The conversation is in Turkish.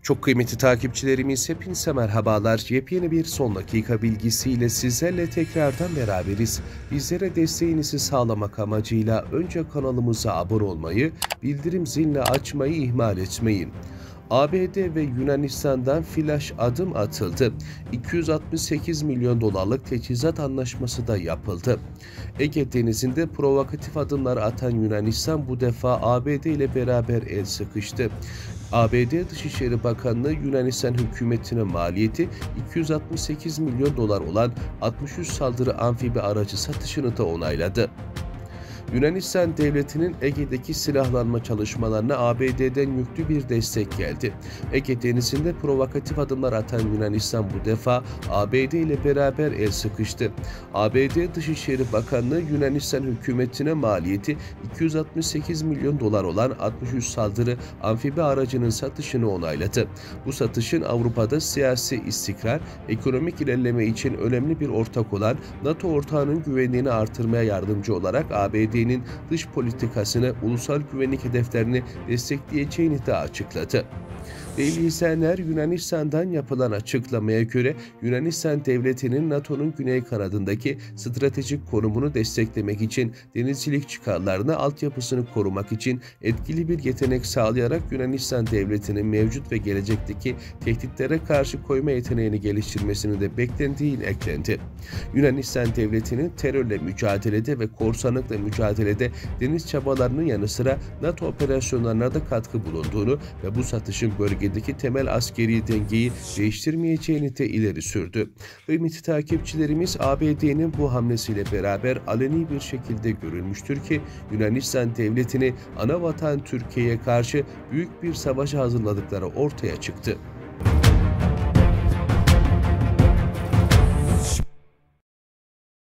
Çok kıymetli takipçilerimiz, hepinize merhabalar. Yepyeni bir son dakika bilgisiyle sizlerle tekrardan beraberiz. Bizlere desteğinizi sağlamak amacıyla önce kanalımıza abone olmayı, bildirim zilini açmayı ihmal etmeyin. ABD ve Yunanistan'dan flash adım atıldı. 268 milyon dolarlık teçhizat anlaşması da yapıldı. Ege Denizi'nde provokatif adımlar atan Yunanistan bu defa ABD ile beraber el sıkıştı. ABD Dışişleri Bakanlığı Yunanistan hükümetine maliyeti 268 milyon dolar olan 63 saldırı amfibi aracı satışını da onayladı. Yunanistan devletinin Ege'deki silahlanma çalışmalarına ABD'den yüklü bir destek geldi. Ege Denizi'nde provokatif adımlar atan Yunanistan bu defa ABD ile beraber el sıkıştı. ABD Dışişleri Bakanlığı Yunanistan hükümetine maliyeti 268 milyon dolar olan 63 saldırı amfibi aracının satışını onayladı. Bu satışın Avrupa'da siyasi istikrar, ekonomik ilerleme için önemli bir ortak olan NATO ortağının güvenliğini artırmaya yardımcı olarak ABD'nin dış politikasını, ulusal güvenlik hedeflerini destekleyeceğini de açıkladı. Değerli izleyenler, Yunanistan'dan yapılan açıklamaya göre Yunanistan devletinin NATO'nun güney kanadındaki stratejik konumunu desteklemek için denizcilik çıkarlarını, altyapısını korumak için etkili bir yetenek sağlayarak Yunanistan devletinin mevcut ve gelecekteki tehditlere karşı koyma yeteneğini geliştirmesini de beklendiği eklendi. Yunanistan devletinin terörle mücadelede ve korsanlıkla mücadelede deniz çabalarının yanı sıra NATO operasyonlarına da katkı bulunduğunu ve bu satışın bölgedeki temel askeri dengeyi değiştirmeyeceğini de ileri sürdü. Kıymetli takipçilerimiz, ABD'nin bu hamlesiyle beraber aleni bir şekilde görülmüştür ki Yunanistan devletini ana vatan Türkiye'ye karşı büyük bir savaşa hazırladıkları ortaya çıktı.